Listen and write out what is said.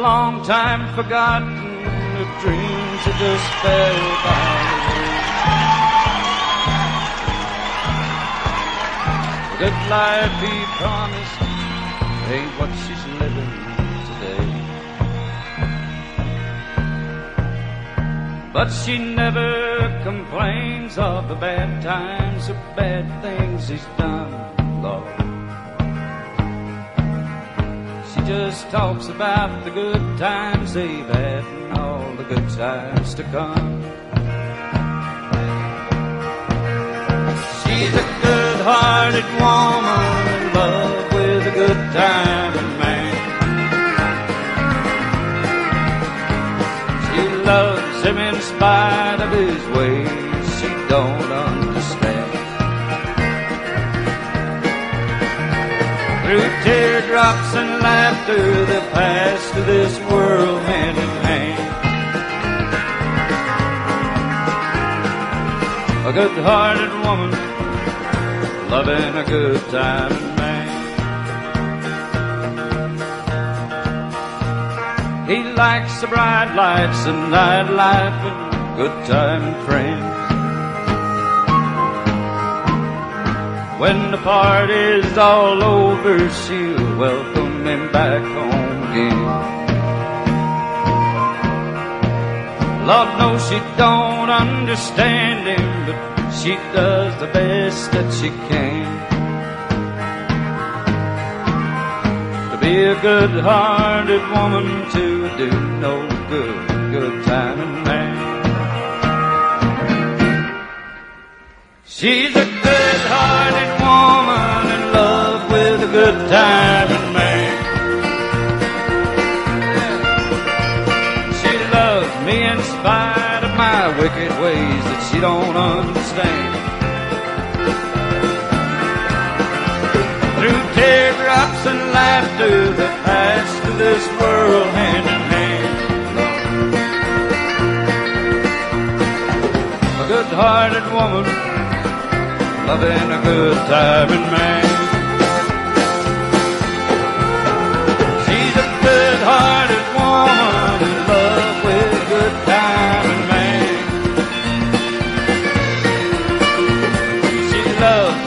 long time forgotten, the dreams are just fell by the way. The good life he promised ain't what she's living today. But she never complains of the bad times or bad things he's done, Lord. She just talks about the good times they've had and all the good times to come. She's a good-hearted woman in love with a good-timing man. She loves him in spite of his ways she don't understand. Through teardrops and laughter they pass to this world hand in hand. A good-hearted woman loving a good-timing man. He likes the bright lights and nightlife and good-timing friends. When the party's all over, she'll welcome him back home again. Lord knows she don't understand him, but she does the best that she can. To be a good-hearted woman, to do no good, good-timing man. She's a good-hearted woman in love with a good-timing man. She loves me in spite of my wicked ways that she don't understand. Through teardrops and laughter that pass to this world hand in hand. A good-hearted woman loving a good-timing man. She's a good-hearted woman in love with a good-timing man. She loves